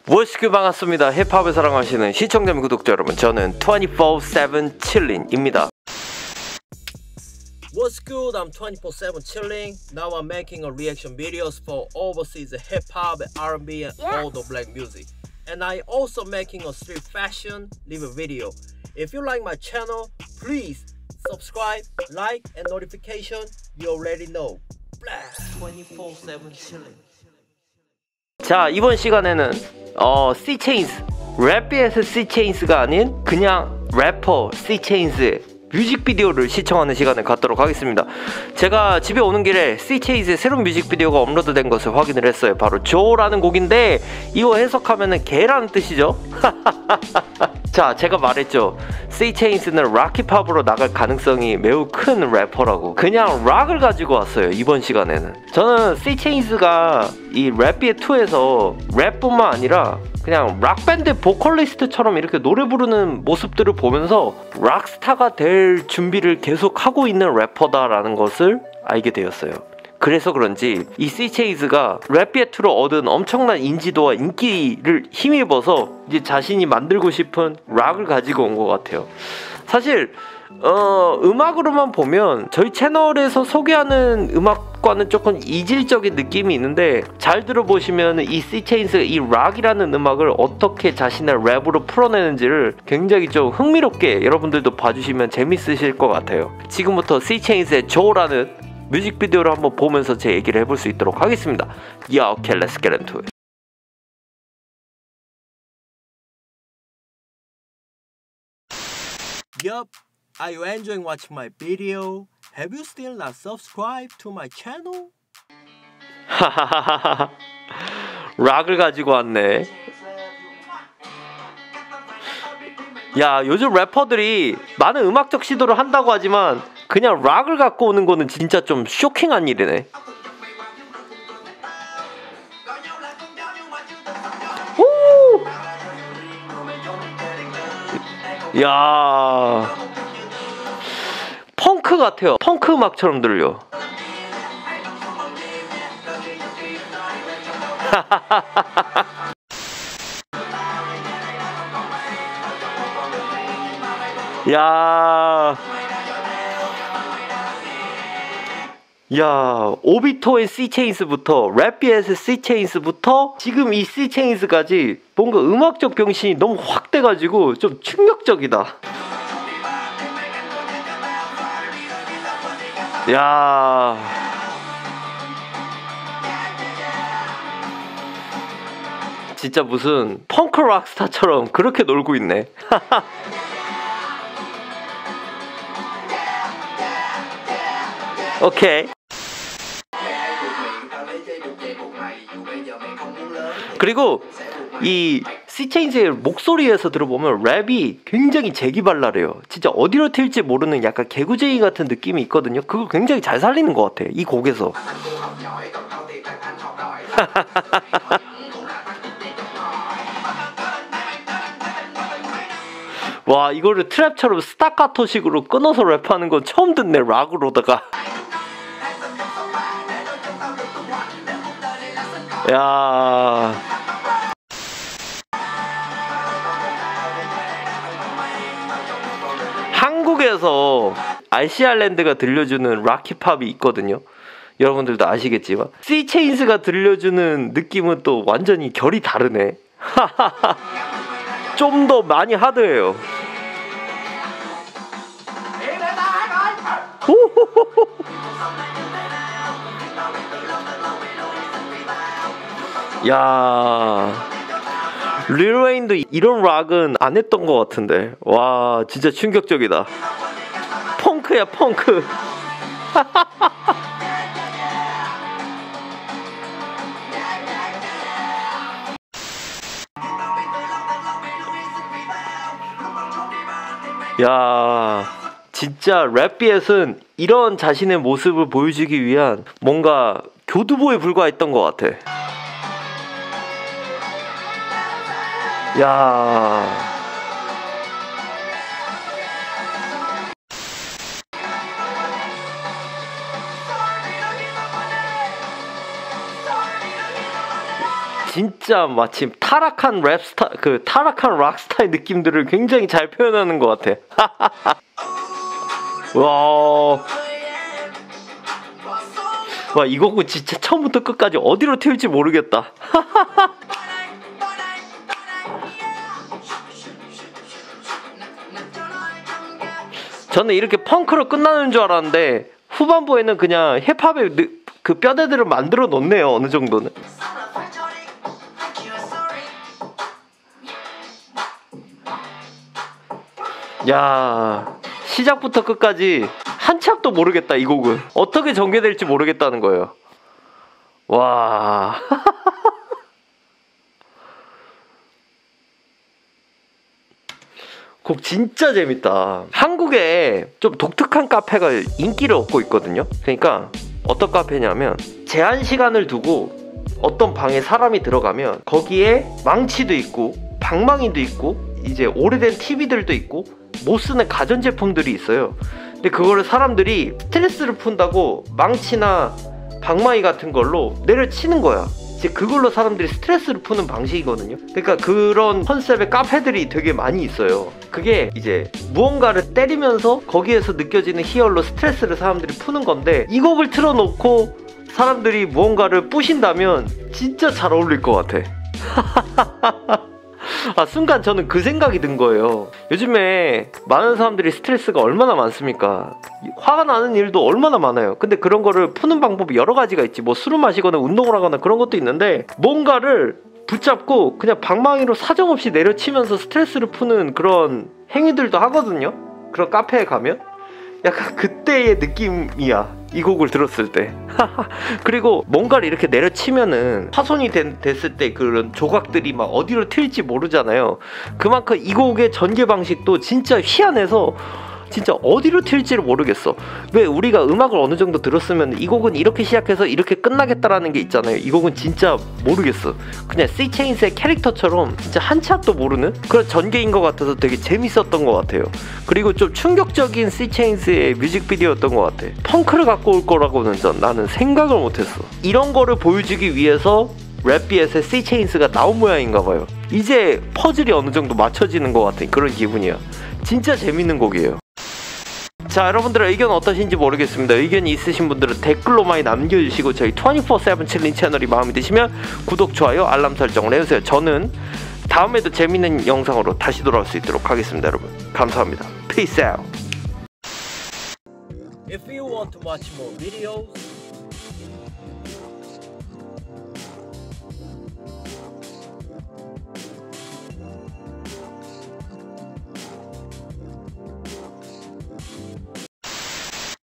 워스큐 반갑습니다. 힙합을 사랑하시는 시청자 및 구독자 여러분, 저는 24/7 chilling입니다. What's good? I'm 24/7 chilling. Now I'm making a reaction videos for overseas hip hop, R&B, and all the black music. And I also making a street fashion review video. If you like my channel, please subscribe, like, and notification. You already know. Blast 24/7 chilling. 자, 이번 시간에는 C-Chainz, 랩비에서 C-Chainz가 아닌 그냥 래퍼 C-Chainz의 뮤직비디오를 시청하는 시간을 갖도록 하겠습니다. 제가 집에 오는 길에 C-Chainz의 새로운 뮤직비디오가 업로드된 것을 확인을 했어요. 바로 조라는 곡인데 이거 해석하면은 개라는 뜻이죠. 자, 제가 말했죠. C-Chainz는 락힙합으로 나갈 가능성이 매우 큰 래퍼라고. 그냥 락을 가지고 왔어요, 이번 시간에는. 저는 C-Chainz가 이 랩비의2에서 랩뿐만 아니라 그냥 락밴드 보컬리스트처럼 이렇게 노래 부르는 모습들을 보면서 락스타가 될 준비를 계속하고 있는 래퍼다라는 것을 알게 되었어요. 그래서 그런지 이 C-Chainz가 랩비의2로 얻은 엄청난 인지도와 인기를 힘입어서 이제 자신이 만들고 싶은 락을 가지고 온 것 같아요. 사실 음악으로만 보면 저희 채널에서 소개하는 음악과는 조금 이질적인 느낌이 있는데, 잘 들어보시면 이 C-Chainz가 이 락이라는 음악을 어떻게 자신의 랩으로 풀어내는지를 굉장히 좀 흥미롭게 여러분들도 봐주시면 재밌으실 것 같아요. 지금부터 C-Chainz의 조라는 뮤직비디오를 한번 보면서 제 얘기를 해볼 수 있도록 하겠습니다. Yeah, okay, let's get into it. Yup. Are you enjoying watching my video? Have you still not subscribed to my channel? 하하하하. 락을 가지고 왔네. 야, 요즘 래퍼들이 많은 음악적 시도를 한다고 하지만 그냥 락을 갖고 오는 거는 진짜 좀 쇼킹한 일이네. 오! 야, 펑크 같아요. 펑크 음악처럼 들려. 야, 오비토의 C-Chainz부터 랩비에서 C-Chainz부터 지금 이 C-Chainz까지 뭔가 음악적 병신이 너무 확 돼가지고 좀 충격적이다. 야, 진짜 무슨 펑크 락스타처럼 그렇게 놀고 있네. 오케이. 그리고 이 C-Chainz의 목소리에서 들어보면 랩이 굉장히 재기발랄해요. 진짜 어디로 튈지 모르는 약간 개구쟁이 같은 느낌이 있거든요. 그걸 굉장히 잘 살리는 것 같아, 이 곡에서. 와, 이거를 트랩처럼 스타카토식으로 끊어서 랩하는 건 처음 듣네, 락으로다가. 야, 한국에서 RCR랜드가 들려주는 락힙합이 있거든요. 여러분들도 아시겠지만 C-Chainz가 들려주는 느낌은 또 완전히 결이 다르네. 좀 더 많이 하드해요. 야, 릴 웨인도 이런 락은 안 했던 것 같은데. 와, 진짜 충격적이다. 펑크야, 펑크. 야, 진짜 랩비엣은 이런 자신의 모습을 보여주기 위한 뭔가 교두보에 불과했던 것 같아. 야, 진짜 마침 타락한 랩스타 그 타락한 락스타의 느낌들을 굉장히 잘 표현하는 것 같아. 와, 이 곡은 진짜 처음부터 끝까지 어디로 튈지 모르겠다. 저는 이렇게 펑크로 끝나는 줄 알았는데 후반부에는 그냥 힙합의 그 뼈대들을 만들어 놓네요. 어느 정도는. 야, 시작부터 끝까지 한 치 앞도 모르겠다. 이 곡은 어떻게 전개될지 모르겠다는 거예요. 와. 곡 진짜 재밌다. 한국에 좀 독특한 카페가 인기를 얻고 있거든요. 그러니까 어떤 카페냐면 제한 시간을 두고 어떤 방에 사람이 들어가면 거기에 망치도 있고 방망이도 있고 이제 오래된 TV들도 있고 못 쓰는 가전제품들이 있어요. 근데 그거를 사람들이 스트레스를 푼다고 망치나 방망이 같은 걸로 내려치는 거야. 이제 그걸로 사람들이 스트레스를 푸는 방식이거든요. 그러니까 그런 컨셉의 카페들이 되게 많이 있어요. 그게 이제 무언가를 때리면서 거기에서 느껴지는 희열로 스트레스를 사람들이 푸는 건데, 이 곡을 틀어놓고 사람들이 무언가를 부신다면 진짜 잘 어울릴 것 같아. 순간 저는 그 생각이 든 거예요. 요즘에 많은 사람들이 스트레스가 얼마나 많습니까? 화가 나는 일도 얼마나 많아요. 근데 그런 거를 푸는 방법이 여러 가지가 있지. 뭐 술을 마시거나 운동을 하거나 그런 것도 있는데, 뭔가를 붙잡고 그냥 방망이로 사정없이 내려치면서 스트레스를 푸는 그런 행위들도 하거든요. 그런 카페에 가면 약간 그때의 느낌이야, 이 곡을 들었을 때. 그리고 뭔가를 이렇게 내려치면은 파손이 됐을 때 그런 조각들이 막 어디로 튈지 모르잖아요. 그만큼 이 곡의 전개 방식도 진짜 희한해서 진짜 어디로 튈지를 모르겠어. 왜 우리가 음악을 어느 정도 들었으면 이 곡은 이렇게 시작해서 이렇게 끝나겠다라는 게 있잖아요. 이 곡은 진짜 모르겠어. 그냥 C-CHAINS의 캐릭터처럼 진짜 한 치 앞도 모르는 그런 전개인 것 같아서 되게 재밌었던 것 같아요. 그리고 좀 충격적인 C-CHAINS의 뮤직비디오였던 것 같아. 펑크를 갖고 올 거라고는 나는 생각을 못했어. 이런 거를 보여주기 위해서 랩비엣의 C-CHAINS가 나온 모양인가 봐요. 이제 퍼즐이 어느 정도 맞춰지는 것 같은 그런 기분이야. 진짜 재밌는 곡이에요. 자, 여러분들의 의견 어떠신지 모르겠습니다. 의견이 있으신 분들은 댓글로 많이 남겨주시고, 저희 24/7 칠링 채널이 마음에 드시면 구독, 좋아요, 알람 설정을 해주세요. 저는 다음에도 재밌는 영상으로 다시 돌아올 수 있도록 하겠습니다. 여러분 감사합니다. Peace out. If you want to watch more videos,